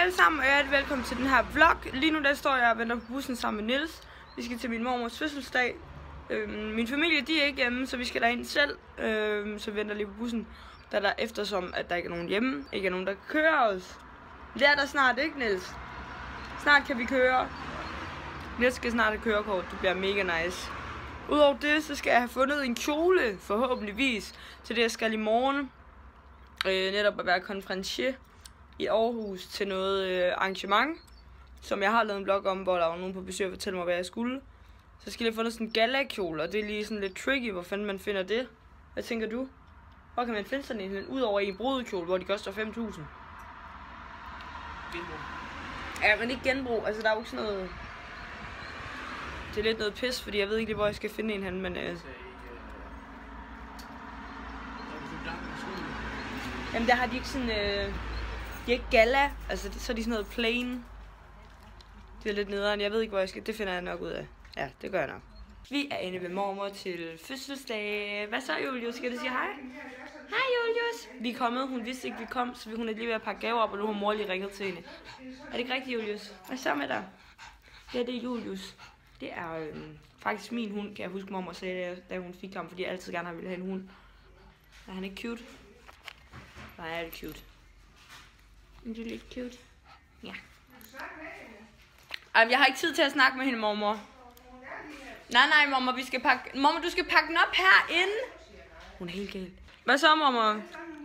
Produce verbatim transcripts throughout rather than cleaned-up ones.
alle sammen, og hjertelig velkommen til den her vlog. Lige nu der står jeg og venter på bussen sammen med Niels. Vi skal til min mormors fødselsdag. Øhm, min familie de er ikke hjemme, så vi skal derind selv. Øhm, så vi venter lige på bussen, da der eftersom at der ikke er nogen hjemme, ikke er nogen der kan køre os. Det er der snart, ikke Niels? Snart kan vi køre. Niels skal snart have kørekort, det bliver mega nice. Udover det, så skal jeg have fundet en kjole, forhåbentligvis, til det jeg skal i morgen. Øh, netop at være konferencier i Aarhus til noget øh, arrangement, som jeg har lavet en blog om, hvor der var nogen på besøg og fortælle mig, hvad jeg skulle. Så skal jeg have fundet sådan en gala-kjole, og det er lige sådan lidt tricky, hvor fanden man finder det. Hvad tænker du? Hvor kan man finde sådan en, udover en brudekjole, hvor de koster fem tusind? Genbrug. Ja, men ikke genbrug, altså der er jo ikke sådan noget... Det er lidt noget pis, fordi jeg ved ikke lige, hvor jeg skal finde en hen, men... Øh... Jamen der har de ikke sådan... Øh... De er ikke gala, altså det, så er de sådan noget plain. Det er lidt nederen, jeg ved ikke, hvor jeg skal... Det finder jeg nok ud af. Ja, det gør jeg nok. Vi er inde ved mormor til fødselsdag. Hvad så, Julius? Skal du sige hej? Hej, Julius. Vi er kommet. Hun vidste ikke, vi kom, så hun er lige ved at pakke gaver op, og nu har mor lige ringet til hende. Er det ikke rigtigt, Julius? Hvad så med dig? Ja, det er Julius. Det er øh, faktisk min hund, kan jeg huske, mormor sagde, da hun fik ham, fordi jeg altid gerne har ville have en hund. Er han ikke cute? Nej, er det cute. Er det lidt cute? Ja. Ej, jeg har ikke tid til at snakke med hende, mormor. Nej, nej, mormor, vi skal pakke... Mormor, du skal pakke den op herinde. Hun er helt gal. Hvad så, mormor?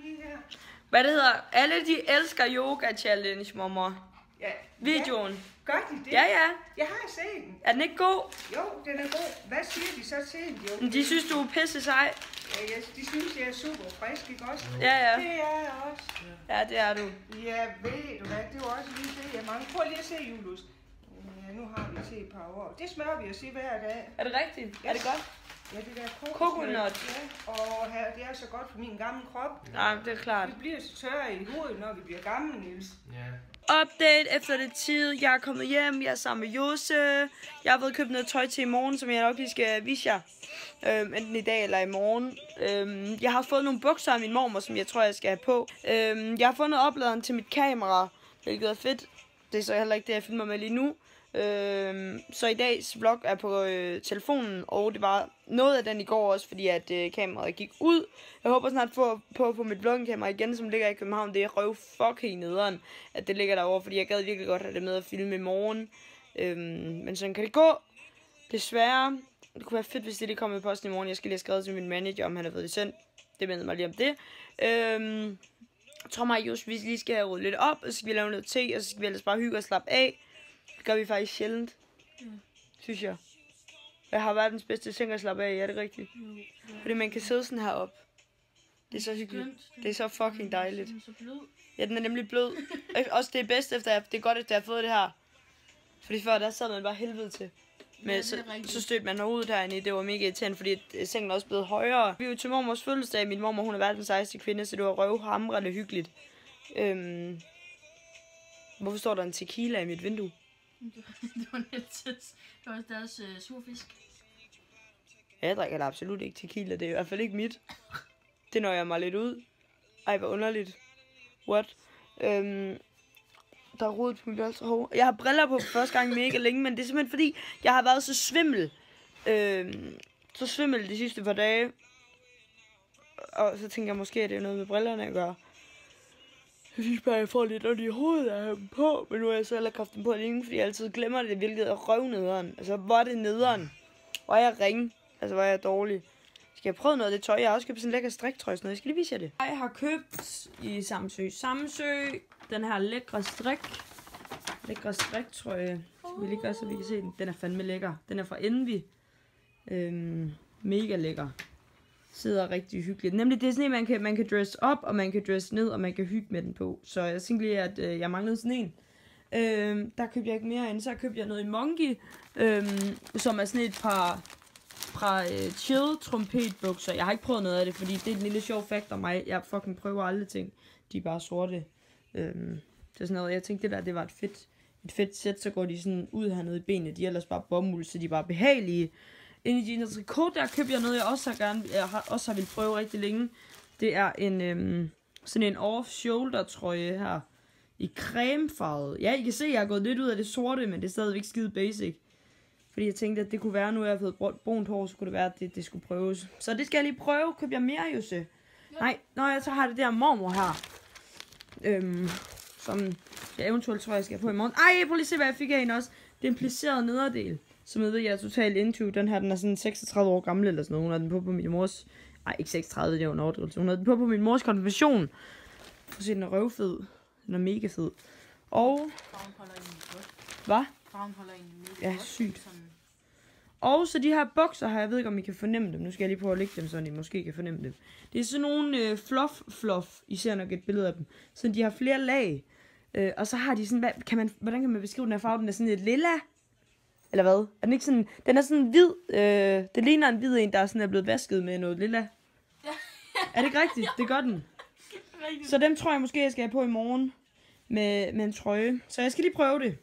Hvad det hedder? Alle de elsker yoga challenge, mormor. Ja. Videoen. Gør de det? Ja, ja. Jeg har set den. Er den ikke god? Jo, den er god. Hvad siger de så til den? Jo, De synes, du er pisse sej. Ja, jeg, de synes, jeg er super frisk, ikke også? Ja, ja. Det er jeg også. Ja, det er du. Ja, ved du hvad, det var også lige det, jeg mangler. Prøv lige at se, Julius. Ja, nu har vi til et par år. Det smører vi os i hver dag. Er det rigtigt? Ja. Er det godt? Ja, det der Coconut. Ja, og her, det er så godt for min gamle krop. Nej, det er klart. Vi bliver så tørre i hovedet, når vi bliver gamle, Niels. Ja. Update efter det tid. Jeg er kommet hjem. Jeg er sammen med Jose. Jeg har fået købt noget tøj til i morgen, som jeg nok lige skal vise jer. Øhm, enten i dag eller i morgen. Øhm, jeg har fået nogle bukser af min mormor, som jeg tror, jeg skal have på. Øhm, jeg har fundet opladeren til mit kamera, hvilket er fedt. Det er så heller ikke det, jeg filmer med lige nu. Øhm, så i dags vlog er på øh, telefonen, og det var noget af den i går også, fordi at øh, kameraet gik ud. Jeg håber snart på på, på mit vlogkamera igen, som ligger i København. Det er røv fucking nederen, at det ligger derovre, fordi jeg gad virkelig godt have det med at filme i morgen. Øhm, men sådan kan det gå. Desværre. Det kunne være fedt, hvis det lige kom i posten i morgen. Jeg skal lige have skrevet til min manager, om han har fået det sendt. Det mindede mig lige om det. Øhm, jeg tror mig, at vi lige skal have ryddet lidt op, og så skal vi lave noget te, og så skal vi ellers bare hygge og slappe af. Det gør vi faktisk sjældent, mm. synes jeg. Jeg har verdens bedste seng at slappe af, er det rigtigt? Mm. Fordi man kan sidde sådan her op. Det er så hyggeligt. Det er så fucking dejligt. Ja, den er nemlig blød. Også det er bedst efter, jeg, det er godt, efter jeg har fået det her. Fordi før, der sad man bare helvede til. Men ja, så, så stødte man ud derinde, det var mega irriterende, fordi sengen er også blevet højere. Vi er jo til mormors fødselsdag, min mormor, hun er verdens sejeste kvinde, så det var røvhamrende hyggeligt. Øhm, hvorfor står der en tequila i mit vindue? Det var Niels. Det var også deres øh, surfisk. Jeg drikker da absolut ikke tequila, det er i hvert fald ikke mit. Det når jeg mig lidt ud. Ej, hvor underligt. What? Øhm, der er rodet på mit hår. Jeg har briller på for første gang mega længe, men det er simpelthen fordi, jeg har været så svimmel. Øhm, så svimmel de sidste par dage. Og så tænker jeg måske, at det er noget med brillerne at gøre. Jeg synes bare, at jeg får lidt ondt i hovedet af dem på, men nu har jeg så heller haft dem på længe, fordi jeg altid glemmer det, hvilket er røvnederen. Altså, hvor er det nederen? Hvor er jeg ringe? Altså, hvor er jeg dårlig? Skal jeg prøve noget af det tøj? Jeg har også købt sådan en lækker striktrøj, sådan noget. Jeg skal lige vise jer det. Jeg har købt i Samsø Samsø den her lækre strik. Lækre striktrøje. Skal vi lige gøre, så vi kan se den? Den er fandme lækker. Den er fra Envy. Øhm, mega lækker. Sidder rigtig hyggeligt. Nemlig det er sådan en, man kan, man kan dress op, og man kan dress ned, og man kan hygge med den på. Så jeg tænkte lige, at øh, jeg manglede sådan en. Øhm, der købte jeg ikke mere end. Så købte jeg noget i Monkey, øhm, som er sådan et par, par øh, chill trompetbukser. Jeg har ikke prøvet noget af det, fordi det er en lille sjov fact om mig. Jeg fucking prøver aldrig ting. De er bare sorte. Øhm, det er sådan noget. Jeg tænkte, det der, det var et fedt, et fedt sæt. Så går de sådan ud hernede i benene. De er ellers bare bomuld, så de er bare behagelige. Inde i jeans og trikot, der købte jeg noget, jeg også har gerne, jeg har, også har ville prøve rigtig længe. Det er en, øhm, sådan en off-shoulder trøje her. I cremefarvet. Ja, I kan se, at jeg har gået lidt ud af det sorte, men det er stadigvæk skide basic. Fordi jeg tænkte, at det kunne være, nu jeg har fået brunt hår, så kunne det være, at det, det skulle prøves. Så det skal jeg lige prøve. Køb jeg mere, Jose? Ja. Nej, når jeg så har det der mormor her. Øhm, som jeg eventuelt tror, jeg skal få i morgen. Ej, prøv lige at se, hvad jeg fik af hende også. Det er en plisseret nederdel. Som jeg ved, jeg er totalt into. Den her, den er sådan seksogtredive år gammel eller sådan noget. Hun har den på på min mors... Nej, ikke seksogtredive, det er jo en overdrivelse. Hun havde den på på min mors konfirmation. Prøv at se, den er røvfed. Den er mega fed. Og... Farven holder egentlig godt. Hvad? Farven holder egentlig mega Ja, godt. sygt. Sådan... Og så de her bukser her, jeg ved ikke, om I kan fornemme dem. Nu skal jeg lige prøve at lægge dem, så I måske kan fornemme dem. Det er sådan nogle øh, fluff-fluff. I ser nok et billede af dem. Så de har flere lag. Øh, og så har de sådan... Hvad, kan man, hvordan kan man beskrive den her farve? Den er sådan et lilla. Eller hvad? Er den ikke sådan... Den er sådan hvid. Øh, det ligner en hvid en, der er sådan er blevet vasket med noget lilla. Er det ikke rigtigt? Det gør den. Så dem tror jeg måske, jeg skal have på i morgen. Med, med en trøje. Så jeg skal lige prøve det.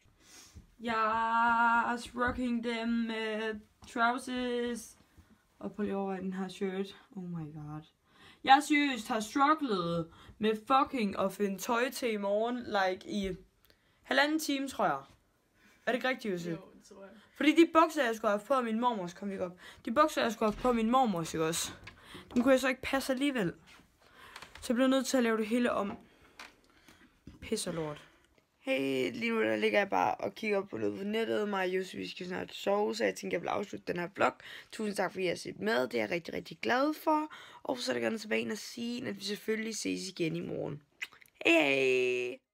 Yes, rocking them med trousers. Og prøv lige at overveje den her shirt. Oh my god. Jeg seriøst har strugglet med fucking at finde tøj til i morgen. Like i halvanden time, tror jeg. Er det ikke rigtigt, Jose? Jo, det tror jeg. Fordi de bukser, jeg skulle have på min mormors, kom vi op. De bukser, jeg skulle have på min mormors, ikke også? Dem kunne jeg så ikke passe alligevel. Så jeg blev nødt til at lave det hele om. Pis og lort. Hey, lige nu der ligger jeg bare og kigger på noget på nettet. Mig og Jose, vi skal snart sove, så jeg tænker, jeg vil afslutte den her vlog. Tusind tak, fordi I har set med. Det er jeg rigtig, rigtig glad for. Og så er der gerne tilbage at sige, at vi selvfølgelig ses igen i morgen. Hey, hey!